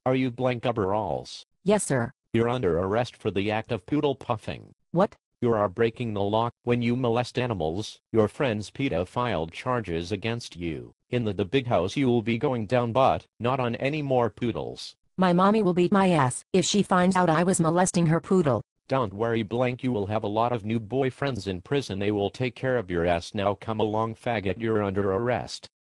Are you blank overalls? Yes, sir. You're under arrest for the act of poodle puffing. What? You are breaking the law when you molest animals. Your friends PETA filed charges against you. In the big house you will be going down, but not on any more poodles. My mommy will beat my ass if she finds out I was molesting her poodle. Don't worry blank, you will have a lot of new boyfriends in prison. They will take care of your ass. Now come along faggot, you're under arrest.